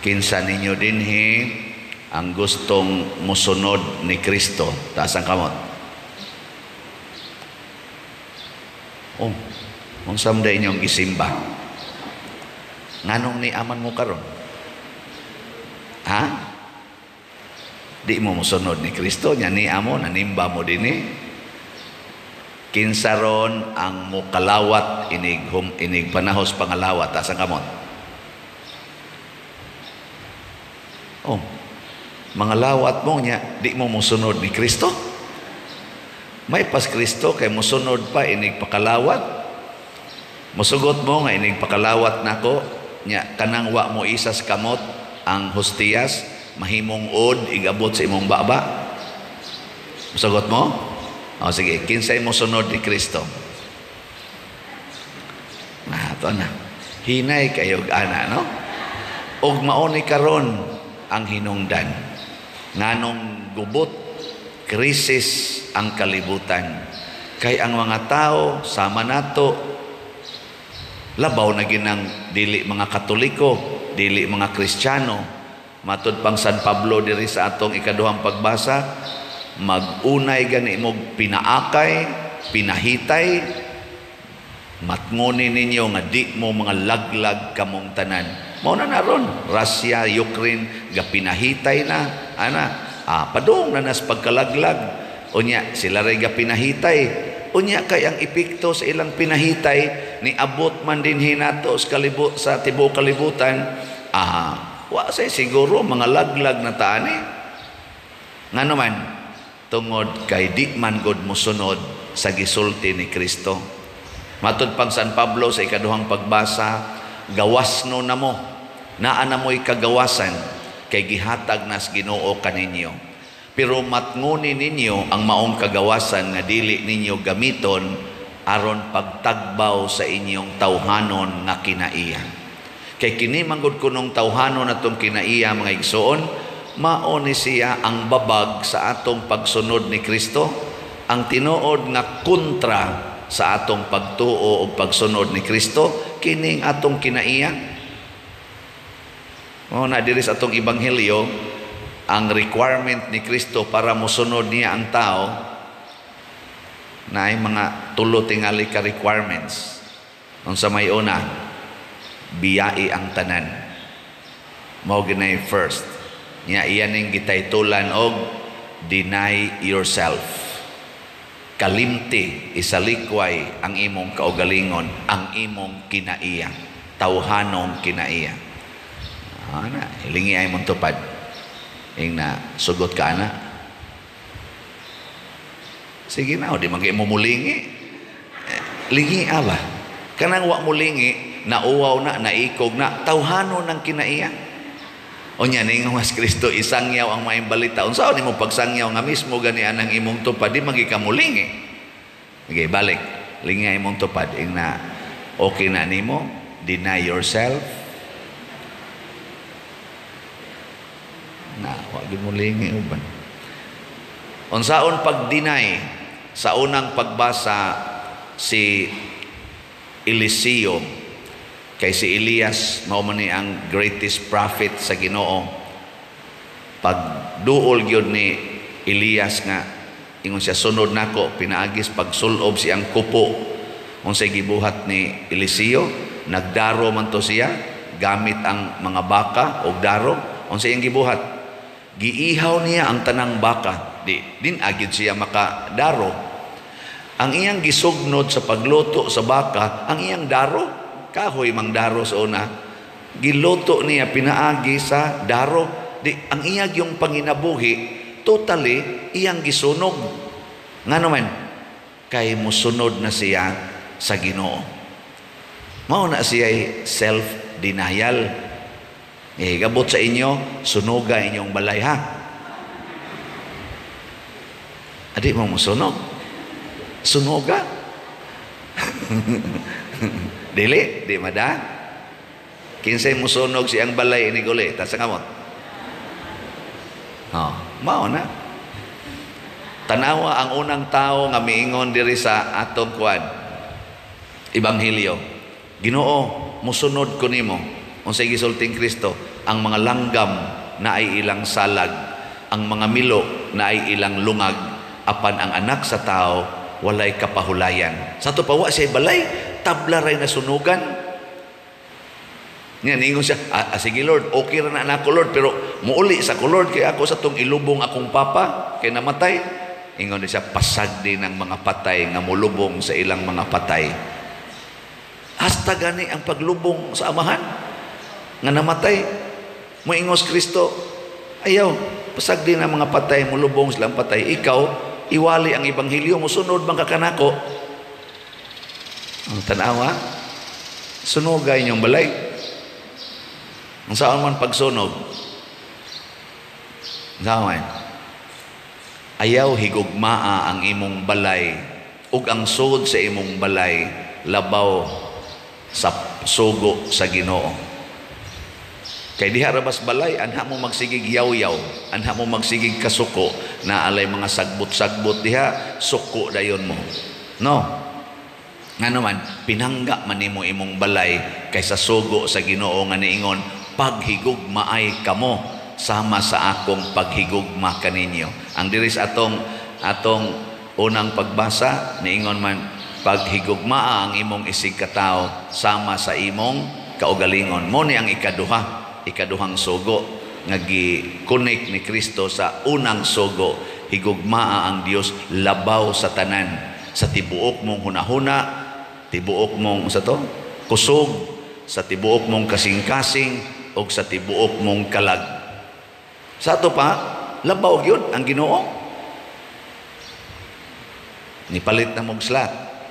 kinsa ninyo dinhi ang gustong musunod ni Kristo? Taas ang kamot. Unsam day inyong gisimba? Nganong ni aman mo karon? Ha? Di mo musunod ni Kristo, nya ni amo nanimba mo dinhi. Kinsa ron ang mukalawat inig panahos pangalawat? Taas ang kamot. Mga lawat mo nya di mo musunod ni Kristo. May pas Kristo kay musunod pa inig pakalawat. Musugot mo nga inig pakalawat nako nya kanang wa mo isas kamot ang hostiyas mahimong od igabot sa imong baba. Musugot mo? Sige, kinsay mo sunod ni Kristo? Ito na. Hinay kayo ana, no? Og mauni karon ang hinungdan. Nganong gubot, krisis ang kalibutan. Kay ang mga tao, sama nato, labaw na ginang dili mga Katoliko, dili mga Kristiyano. Matud pang San Pablo diri sa atong ikaduhang pagbasa, magunay gani mo pinaakay, pinahitay, matnguni ninyo nga di mo mga laglag kamong tanan. Mao na naron, Russia, Ukraine, ga pinahitay na, padung na nas pagkalaglag. Unya, sila ray ga pinahitay. Unya, kay ang epekto sa ilang pinahitay, ni abot man din hinato sa tibuok kalibutan, wa say siguro mga laglag na taani. Nga naman, tungod kay di man gud mosunod sa gisulti ni Kristo. Matud pang San Pablo sa ikaduhang pagbasa, gawasno na mo, naa na mo'y kagawasan, kay gihatag nas Ginoo kaninyo. Pero matnguni ninyo ang maong kagawasan nga dili ninyo gamiton aron pagtagbaw sa inyong tawhanon nga kinaiya. Kay kini manggod kunong tawhanon atong kinaiya mga igsoon, mao ni siya ang babag sa atong pagsunod ni Kristo, ang tinuod nga kontra sa atong pagtuo o pagsunod ni Kristo, kining atong kinaiya. Na diri sa atong ebanghelyo, ang requirement ni Kristo para mosunod niya ang tao na ay mga tulo tingali ka requirements. Unsa may una, biyai ang tanan. Mao ginay first. Nya iyaning gitaytulan og deny yourself. Kalimti, isalikway ang imong kaugalingon, ang imong kinaiya, tawhanong kinaiya. Hilingi ay mong tupad. Na sugot ka na. Sige na, di magay mo mulingi. Lingi ba? Kanang wa mulingi, nauwaw na, naikog na, tawhanon ng kinaiya. O niya, ning mas Kristo, isangyaw ang maayong balita. Unsa ni mo pagsangyaw nga mismo ganian ang imong tupad, di magikamulingi. Okay, balik. Lingi ay imong tupad. Na okay na nimo, deny yourself. Wag mo lingi uban. Unsaon pag-deny? Sa unang pagbasa, si Eliseo, kay si Elias mao man ni ang greatest prophet sa Ginoo. Pagduol gyud ni Elias nga ingon siya, sunod nako, pinaagis pagsulob siyang kupo. Unsay gibuhat ni Eliseo, nagdaro man to siya gamit ang mga baka og daro. Unsay iyang gibuhat? Giihaw niya ang tanang baka. Din agid siya makadaro. Ang iyang gisugnod sa pagluto sa baka, ang iyang daro, kahoy mang daro sa una, giluto niya pinaagi sa daro. Ang iyang yung panginabuhi, totally, iyang gisunog. Nga naman, kay musunod na siya sa Ginoo. Mao na siya self-denial. Gabot sa inyo, sunuga inyong balay, ha? Adi mo musunog? Sunuga? Dili, di mada. Kinsay musunog siyang balay ini guli, tas kamot. Mao na. Tanawa ang unang tao nga miingon diri sa atong kuan ebanghelyo. Ginoo, musunod ko nimo. Unsay gisulting Kristo, ang mga langgam na ay ilang salag, ang mga milo na ay ilang lungag, apan ang anak sa tao walay kapahulayan. Sa to pawa siya balay, tabla ray na sunugan. Nga ningon siya, sige Lord, okay ra na ako Lord, pero muuli sa ko Lord, kaya ako sa tong ilubong akong papa, kay namatay. Ingon siya, pasag din ng mga patay nga mulubong sa ilang mga patay. Hasta gani ang paglubong sa amahan nga namatay. Moingos Kristo, ayaw, pasag din ang mga patay, mulubong silang patay. Ikaw, iwali ang ebanghelyo mo, sunod bang kakanako? Ang tanawa, sunogay niyong balay. Ang saan man pagsunog, saan ayaw higugmaa ang imong balay ug ang sud sa imong balay labaw sa sugo sa Ginoo. Kay diha ra bas balay anha mo magsigig yaw-yaw, anha mo magsigig kasuko na alay mga sagbot-sagbot diha, suko dayon mo. No. Nga naman pinangga man nimo imong balay kaysa sugo sa Ginoo nga niingon, paghigugmaay kamo sama sa akong paghigugma kaninyo. Ang diris atong unang pagbasa niingon man, paghigugmaa ang imong isig katao sama sa imong kaugalingon. Mo ni ang ikaduhang sugo nga gi-connect ni Kristo sa unang sugo. Higugmaa ang Dios labaw sa tanan, sa tibuok mong hunahuna, tibuok mong kusog, sa tibuok mong kasing-kasing o sa tibuok mong kalag. Sa ato pa, labaw yun ang Ginoo. Nipalit na mong slat.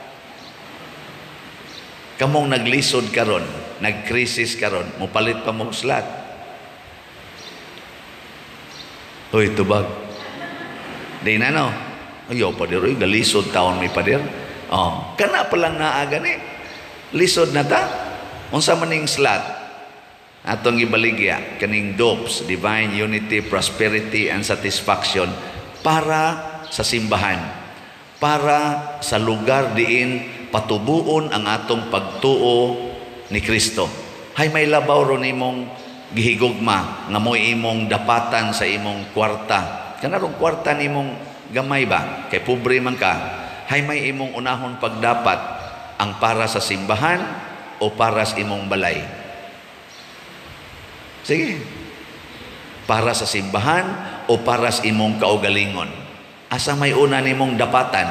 Kamong naglisod karon, nagkrisis karon, mupalit pa mong slat. Hoy, tubag. Di na no? Ayaw pa dir, galisod taon may padir. Oh, kana pa lang naaga ni. Lisod na ta. Unsa maning slat? Atong ibaligya kaning DOPS, Divine Unity, Prosperity and Satisfaction, para sa simbahan, para sa lugar diin patubuon ang atong pagtuo ni Kristo. Hay may labaw ron imong gihigugma nga mo'y imong dapatan sa imong kwarta. Kanarong kwarta nimong gamay ba? Kay pobre man ka. Hay may imong unahon pagdapat, ang para sa simbahan o para sa imong balay? Sige. Para sa simbahan o para sa imong kaugalingon? Asa may una nimong dapatan?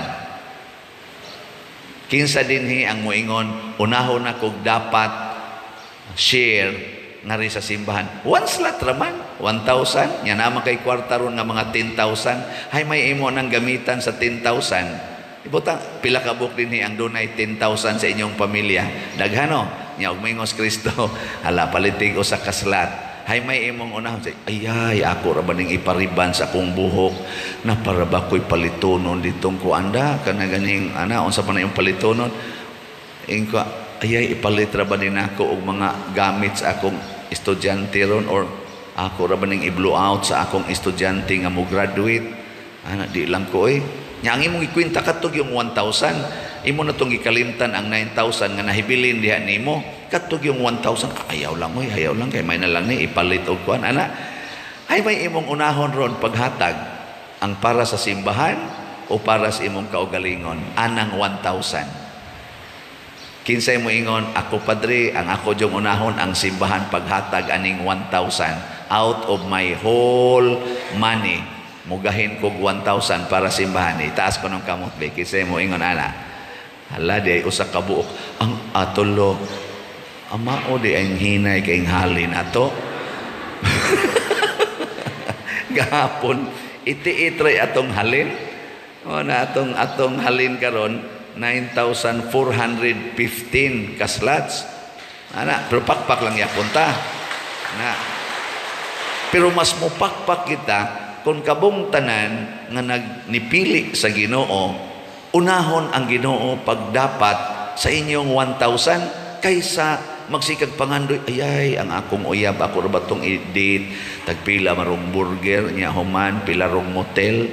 Kinsa dinhi ang moingon, unahon na kog dapat share nga rin sa simbahan. One slot raman, 1,000. Yan naman kay kwarta ron nga mga 10,000. Hay may imo nang gamitan sa 10,000. Ibutang, pila ka buk dinhi ang dunay 10,000 sa inyong pamilya. Daghano? Nya og moingos Kristo, hala palitig usa ka slot. Hay may imong unahon say, ayay ako ra baning ipariban sa akong buhok na para ba ko'y palitonon ditong kuanda kana ganing unsa pa na yung palitonon ingko ayay ipalit ra ba din ako og mga gamit sa akong estudyante ron, or ako ra baning i-blow out sa akong estudyante nga mo graduate di lang ko nya ang imong ikwenta katog yung 1,000 imo na tong gikalimtan ang 9,000 nga nahibilin diha nimo, katog yung 1,000 ayaw lang kay may na lang ni ipalit og kuan ana. Ay may imong unahon ron paghatag, ang para sa simbahan o para sa imong kaugalingon, anang 1,000. Kinsay mo ingon, ako padre, ang ako jong unahon ang simbahan paghatag aning 1,000 out of my whole money. Mugahin kog 1,000 para simbahan. Itaas ko ng kamot be. Kinsay mo ingon ana. Hala di usa ka buok ang atolo amao di ang hinay kay halin ato. Gahapon iti-itray atong halin o na atong halin karon 9,415 kaslats ana, pero pakpak lang yapunta na, pero mas mupakpak kita kung kabong tanan nga nagnipili sa Ginoo, unahon ang Ginoo pagdapat sa inyong 1,000 kaysa magsikag pangandoy, ayay ang akong uyab ako ra batong i-date tagpila marong burger nya human pila rong motel.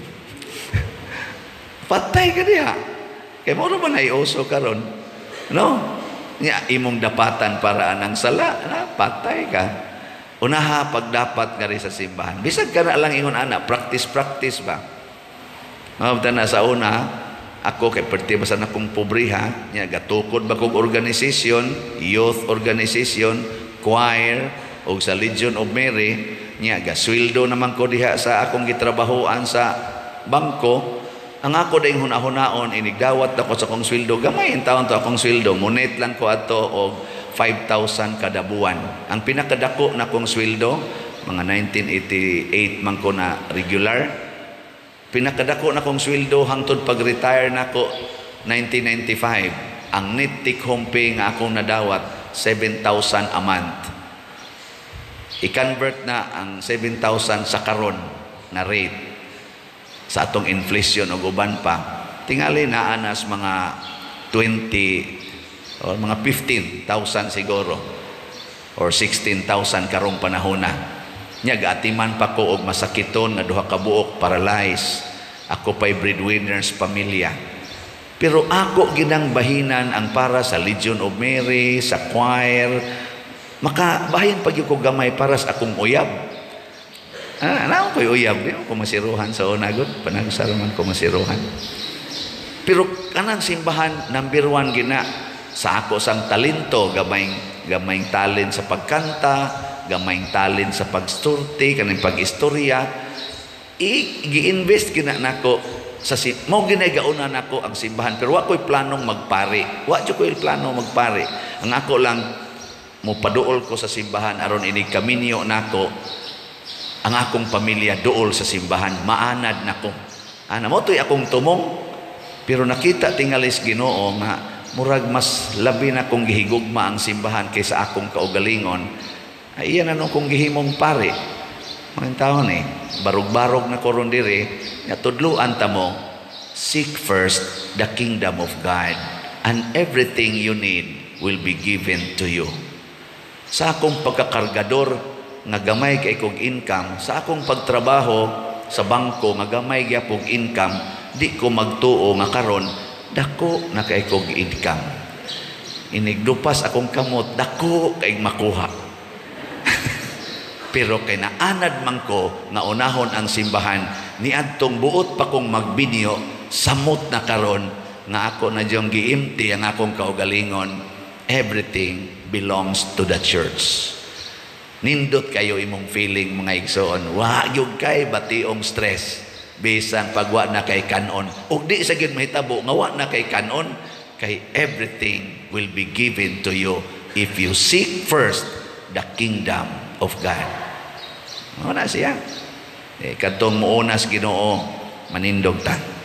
Patay ka diha kay mo ra man ay uso karon, no? Nya imong dapatan para anang sala na patay ka. Unaha pagdapat nga rin sa simbahan. Bisag ka na lang ingon anak, practice ba? Mabta na sa una, ako kay perti basta na kong pobriha, niya gatukod ba kong organisasyon, youth organization, choir, o sa Legion of Mary, niya gasweldo naman ko diha sa akong gitrabahoan sa bangko. Ang ako ding hunahunaon inigdawat ako sa akong sweldo, gamay ang taon to akong sweldo, munit lang ko ato og 5,000 kada buwan. Ang pinakadako na kong sweldo mga 1988 man ko na regular. Pinakadako na kong sweldo hangtod pag-retire na ko 1995. Ang net take home pay nga akong nadawat 7,000 a month. I-convert na ang 7,000 sa karon na rate sa atong inflation o uban pa. Tingali na anas mga 20 o mga 15,000 siguro or 16,000 karong panahon na. Nya gaatiman pa ko og masakiton nga duha ka buok paralyzed. Ako pa'y breadwinners pamilya. Pero ako ginang bahinan ang para sa Legion of Mary, sa choir. Makabahin pag yung ko gamay para sa akong uyab. Ano ko'y uyab? Di ko masiruhan sa unagot. Panagsaraman ko masiruhan. Pero kanang simbahan, number 1 gina sa ako sang talento, gamayng talent sa pagkanta, gamayng talent sa pagsturti, kanang pag-istorya. I-invest gina nako sa mo ginagauna nako ang simbahan. Pero wa ko'y planong magpari. Wa ko'y planong magpari. Ang ako lang mo paduol ko sa simbahan aron ini kaminyo nako ang akong pamilya duol sa simbahan, maanad nako. Ana mo to'y akong tumong, pero nakita tingalis Ginoo nga murag mas labi na kong gihigugma ang simbahan kaysa akong kaugalingon. Ay iyan anong kong gihimong pare. Mga taon barog-barog na koron diri, natudluan ta mo, seek first the kingdom of God and everything you need will be given to you. Sa akong pagkakargador nga gamay kay kog income, sa akong pagtrabaho sa bangko nga gamay gyapong income, di ko magtuo nga karon dako na kay kog income. Inigdupas akong kamot, dako kay makuha. Pero kay naanad man ko nga unahon ang simbahan, niadtong buot pa kong magbinyo, samot na karon nga ako na diyong giimti ang akong kaugalingon. Everything belongs to the church. Nindot kayo imong feeling mga igsoon, wa gyud kay bationg stress bisan pagwa na kay kanon ug di sa gyud mahitabo nga wa na kay kanon, kay everything will be given to you if you seek first the kingdom of God. Ano na siya? Kadtong muunas Ginoo manindog ta.